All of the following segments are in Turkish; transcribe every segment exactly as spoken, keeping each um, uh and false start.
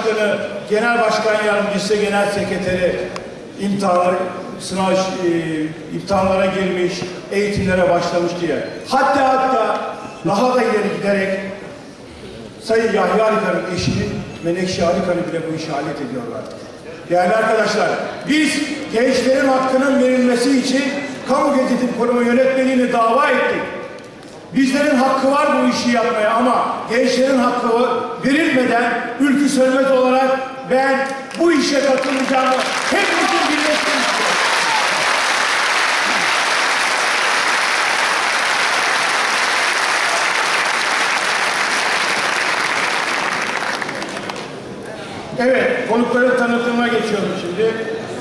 Başkanı, Genel Başkan Yardımcısı, Genel Sekreteri imtihanlar, sınav, e, imtihanlara girmiş, eğitimlere başlamış diye. Hatta hatta daha da ileri giderek Sayın Yahya Arıkan'ın eşinin Menekşe Arıkan'ı bile bu işe alet ediyorlar. Değerli arkadaşlar, biz gençlerin hakkının verilmesi için Kamu Gözetim Kurumu yönetmeliğini dava ettik. Bizlerin hakkı var bu işi yapmaya ama gençlerin hakkı verilmeden ülkü sönmez olarak ben bu işe katılacağımı hepimizin bilmesini istiyorum. Evet, konukların tanıtımına geçiyorum şimdi.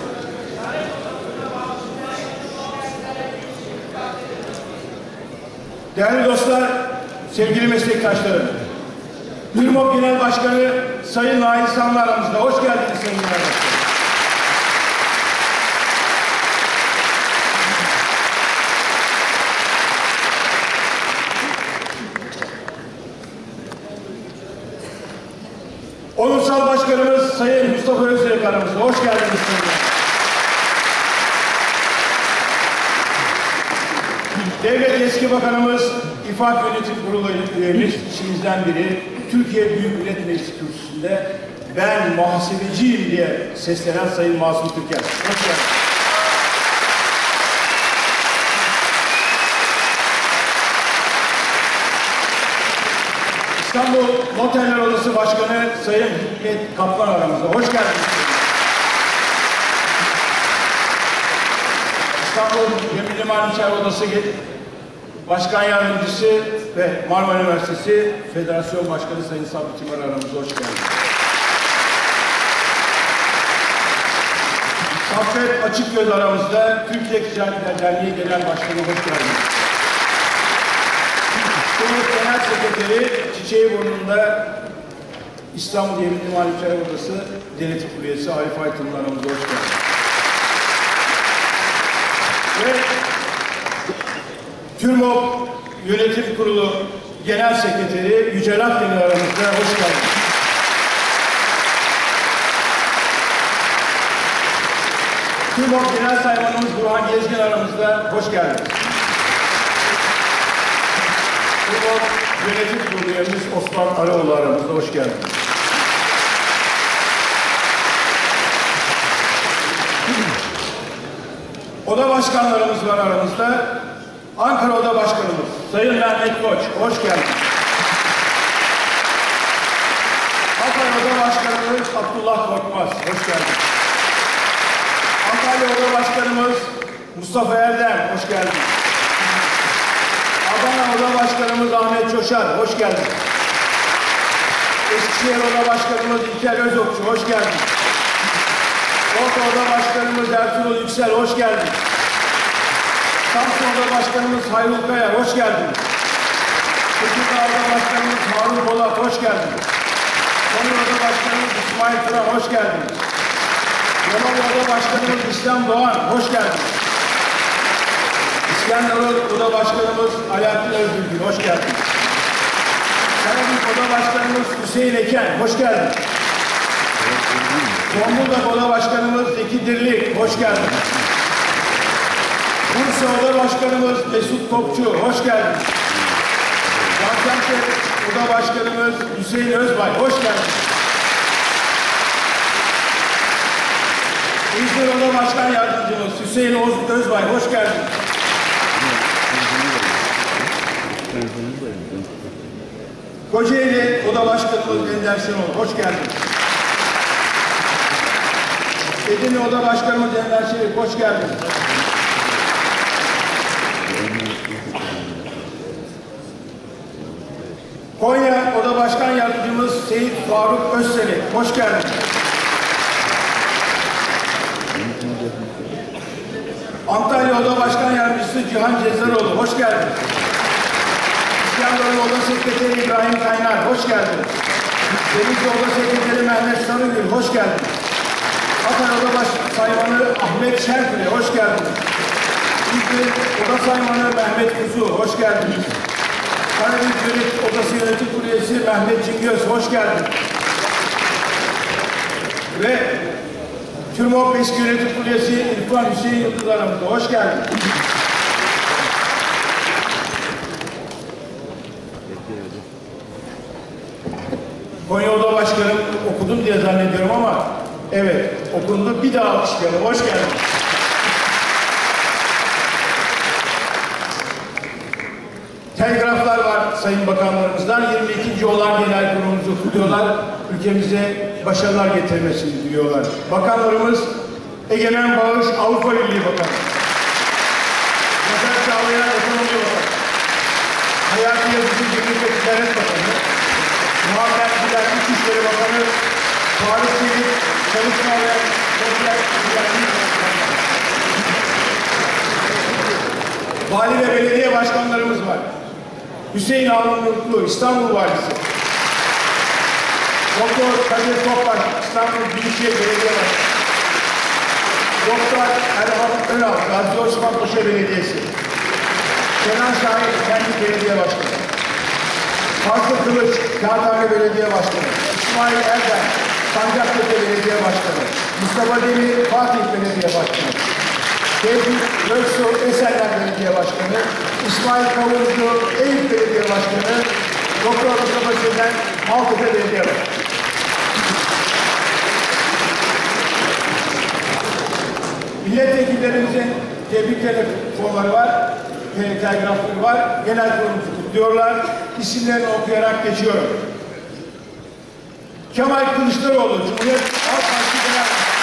Değerli dostlar, sevgili meslektaşlarım, TÜRMOP Genel Başkanı Sayın Nail Sanlı aramızda. Hoş geldiniz Sayın Nail Başkanım. Onursal Başkanımız Sayın Mustafa Öztürk aramızda. Hoş geldiniz Sayın. Devlet Eski Bakanımız, İFAK Yönetim Kurulu üyemiz, içimizden biri, Türkiye Büyük Millet Meclisi kürsüsünde ben muhasebeciyim diye seslenen Sayın Masum Türker. Hoş geldiniz. İstanbul Noterler Odası Başkanı Sayın Hikmet Kaplan aramızda. Hoş geldiniz. İstanbul Gönüllü Maliçer Odası Başkan Yardımcısı ve Marmara Üniversitesi Federasyon Başkanı Sayın Sabri Timar aramızda. Hoş geldiniz. Saffet Açıkgöz aramızda Türkiye Ticaretler Derneği Genel Başkanı. Hoş geldiniz. Cumhuriyet Genel Sekreteri Çiçeğiburnu'nda İstanbul Gönüllü Maliçer Odası Denetim Üyesi Arif Aytun'un aramızda. Hoş geldiniz. Ve TÜRMOP Yönetim Kurulu Genel Sekreteri Yücel Akdemir aramızda. Hoş geldiniz. TÜRMOP Genel Saymanımız Burhan Gezgin aramızda. Hoş geldiniz. TÜRMOP Yönetim Kurulu üyemiz Osman Araoğlu aramızda. Hoş geldiniz. Oda başkanlarımız var aramızda. Ankara Oda Başkanımız Sayın Mehmet Koç, hoş geldiniz. Ankara Oda Başkanımız Abdullah Korkmaz, hoş geldiniz. Antalya Oda Başkanımız Mustafa Erdem, hoş geldiniz. Adana Oda Başkanımız Ahmet Çoşar, hoş geldiniz. Eskişehir Oda Başkanımız İlker Özokçu, hoş geldiniz. Orta Oda Başkanımız Ertuğrul Yüksel, hoş geldiniz. Samsun Oda Başkanımız Hayrul Kaya, hoş geldiniz. Tekirdağ Oda Başkanımız Harun Polat, hoş geldiniz. Konya Oda Başkanımız İsmail Turan, hoş geldiniz. Yalova Oda Başkanımız İslam Doğan, hoş geldiniz. İskenderun Oda Başkanımız Alaaddin Özgürgül, hoş geldiniz. Karabük Oda Başkanımız Hüseyin Eken, hoş geldiniz. Zonguldak Oda Başkanımız Zeki Dirlik, hoş geldiniz. Bursa Oda Başkanımız Mesut Topçu, hoş geldiniz. Gaziantep Oda Başkanımız Hüseyin Özbay, hoş geldiniz. İzmir Oda Başkan Yardımcımız Hüseyin Oğuz Özbay, hoş geldiniz. Kocaeli Oda Başkanımız Ender Şenol, hoş geldiniz. Edirne Oda Başkanımız Ender Şerif, hoş geldiniz. Konya Oda Başkan Yardımcımız Seyit Faruk Özselik, hoş geldiniz. Antalya Oda Başkan Yardımcısı Cihan Cezdaroğlu, hoş geldiniz. İskenderun Oda Sekreteri İbrahim Kaynar, hoş geldiniz. Denizli Oda Sekreteri Mehmet Sarıgül, hoş geldiniz. Hatay Oda Baş Saymanı Ahmet Şerfili, hoş geldiniz. İzmir Oda Saymanı Mehmet Kuzu, hoş geldiniz. Karabük Yönetim Odası Yönetim Kurulu Üyesi Mehmet Cingöz, hoş geldiniz. TÜRMOP Eski Yönetim Kurulu üyesi İrfan Hüseyin Yıldız aramızda. Hoş geldin. Konya Oda Başkanım okudum diye zannediyorum ama evet okundu. Bir daha alkışlayalım. Hoş geldin. Telgraflar var Sayın Bakanlarımızdan. yirmi ikinci olan genel kurulumuzu kutluyorlar. Ülkemize başarılar getirmesini diliyorlar. Bakanlarımız Egemen Bağış Avrupa Birliği Bakanı. Yazar Çağlayan Ekonomi Bakanı. Hayati Yazıcı Cemil ve Ticaret Bakanı. Muhammed Bilal İçişleri Bakanı. Tarık Çelik Çalışma ve Sosyal Güvenlik Bakanı. Vali ve belediye başkanlarımız var. Hüseyin Harun Mutlu, İstanbul Valisi. Doktor Kadir Topbaş, İstanbul Büyükşehir Belediye Başkanı. Doktor Erhan Önal, Gazi Osman Paşa Belediyesi. Kenan Şahin, Kendi Belediye Başkanı. Fazlı Kılıç, Kağıthane Belediye Başkanı. İsmail Erdem, Sancaktepe Belediye Başkanı. Mustafa Demir, Fatih Belediye Başkanı. Tevfik Göksu, Esenler Belediye Başkanı. İsmail Kavurcu, Eyüp Belediye Başkanı. Doktor Mustafa Sezen, Maltepe Belediye Başkanı. Milletvekillerimizin tebrik telefonları var, telgrafları var. Genel kurulumuzu kutluyorlar. İsimlerini okuyarak geçiyorum. Kemal Kılıçdaroğlu, Cumhuriyet Halk Partisi Genel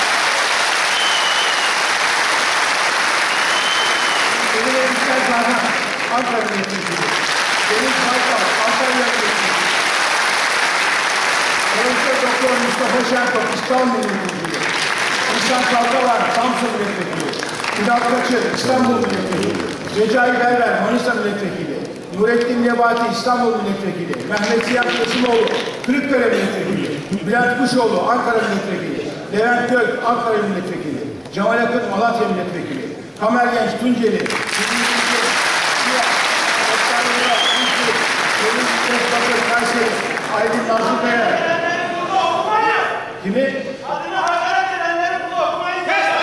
Başkanı. Ankara Milletvekili. Deniz Baykal, Antalya Milletvekili. Profesör Doktor Mustafa Şentop, İstanbul Milletvekili. İhsan Kalkavar, Samsun Milletvekili. Bilal Kaçır, İstanbul Milletvekili. Recai Berber, Manisa Milletvekili. Nurettin Nebati, İstanbul Milletvekili. Mehmet Ziya Kesimoğlu, Kırıkkale Milletvekili. Bülent Kuşoğlu, Ankara Milletvekili. Levent Gök, Ankara Milletvekili. Cemal Akın, Malatya Milletvekili. Kamer Genç, Tunceli. Kayseri, Aydın Nazlıkaya. Kimi? Adına hakaret edenleri bunu okumayın.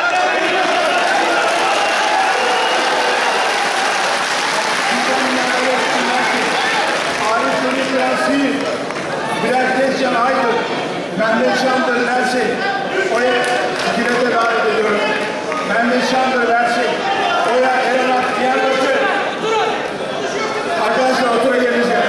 Arif Dönüş Rensi, Bilal Tezcan Aydın, Mehmet Şandır Rensi. Oya fikirete davet ediyorum. Mehmet Şandır Rensi. Oya Erenat Diyarbakır. Arkadaşlar oturun yerinize.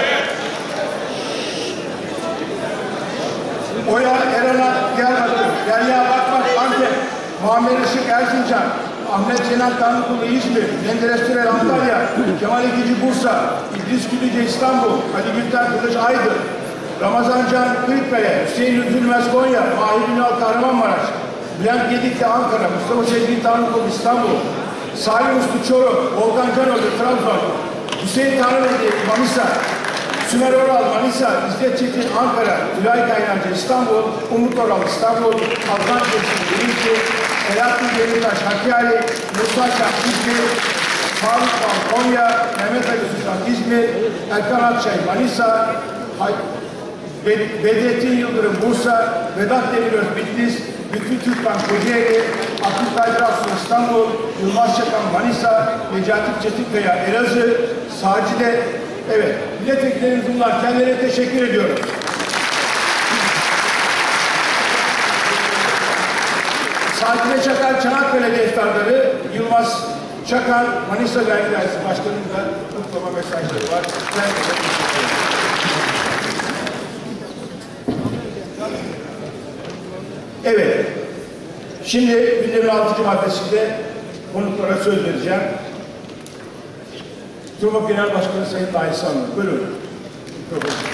Oya Erenat Diyarbakır. Derya Bakmak Antep. Muammer Işık Erzincan. Ahmet Cenan Tanrıkulu İzmir. Menderes Türel Antalya. Kemal İkici Bursa. İdris Güdüce İstanbul. Ali Gülten Kılıç Aydın. Ramazan Can Kırıkkale. Hüseyin Üzülmez Konya. Mahir Ünal Kahramanmaraş. Bülent Gedikli Ankara. Mustafa Sezgin Tanrıkulu İstanbul. Salim Uslu Çorum. Volkan Canoğlu Trabzon. Hüseyin Tanrıveli Manisa. Sümer Oral Manisa. İzzet Çetin Ankara. Tülay Kaynancı İstanbul. Umut Oral İstanbul. Adnan Çetin Denizli. Selahattin Demirtaş Hakkari. Musa Şah İzmir. Faruk Bal Konya. Mehmet Ali Sultan İzmir. Erkan Akçay Manisa. Bedrettin Yıldırım Bursa. Vedat Demiröz Bitlis. Lütfü Türkmen Kocaeli. Abdülkadir Aslı İstanbul. Yılmaz Çakan Manisa. Necati Çetinkaya Elazığ. Sacide. Evet. Milletvekillerimiz bunlar. Kendilerine teşekkür ediyorum. Sacide Çakar Çanakkale Defterleri. Yılmaz Çakan Manisa Vergi Dairesi Başkanı'nın da kutlama mesajları var. Ben de teşekkür ederim. Evet. Şimdi gündemin altıncı maddesinde konuklara söz vereceğim. TÜRMOP Genel Başkanı Sayın Nail Sanlı. Buyurun. Profesör.